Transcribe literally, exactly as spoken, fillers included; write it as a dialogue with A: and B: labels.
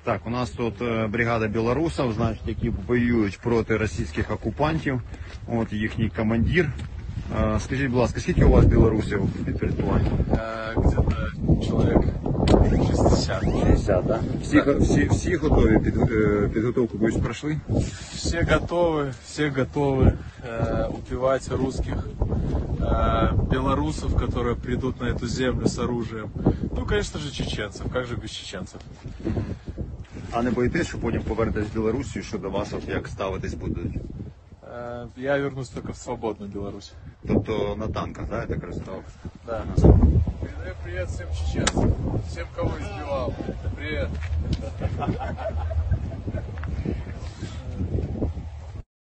A: Так, у нас тут е, бригада білорусів, значить, які воюють проти російських окупантів. От їхній командир. Е, скажіть, будь ласка, скільки у вас білорусів в підпорядкуванні?
B: Где-то человек шестьдесят.
A: шістдесят, так? Всі, всі, всі готові, під, е, підготовку боюсь пройшли?
B: Все готовы, все готовы э, убивать русских, э, белорусов, которые придут на эту землю с оружием. Ну, конечно же, чеченцев. Как же без чеченцев?
A: А не боїтесь, що потім повернетесь в Білорусі, що до вас от як ставитись будуть?
B: Э, я вернусь только в свободную Беларусь.
A: Тобто на танках, так, я так розумію?
B: Да. Передаю привет всем чеченцам, всем, кого избивал. Привет.